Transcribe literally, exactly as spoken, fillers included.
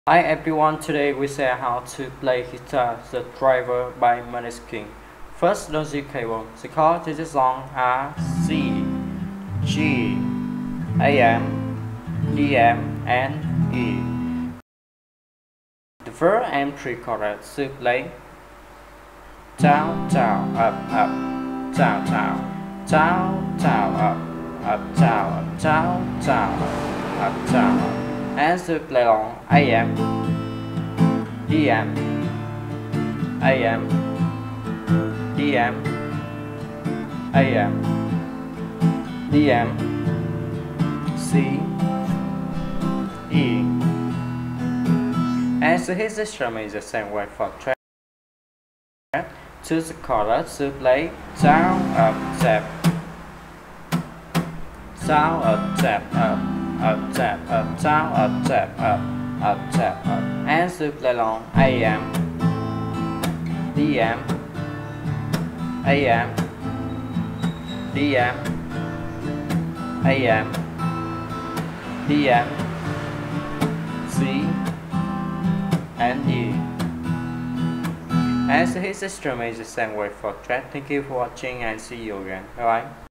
Hi everyone, today we share how to play guitar The Driver by Maneskin. First, logic cable. The chords to the song are C, G, A M, D M, and E. The first and three chords to play down, down, up, up, down, down, down, down, up, up, down, up, down, down, up, down, up. And to play on A M, D M, A M, D M, A M, D M, C, E. And so his instrument is the same way for track. To the chorus to play down, up, tap, down, up, tap, up. Up, tap, up, down, up, tap, up, up, tap, up. And to play along A M, D M, A M, D M, A M, D M, C, and E. And so his instrument is the same way for track. Thank you for watching and see you again. Bye bye.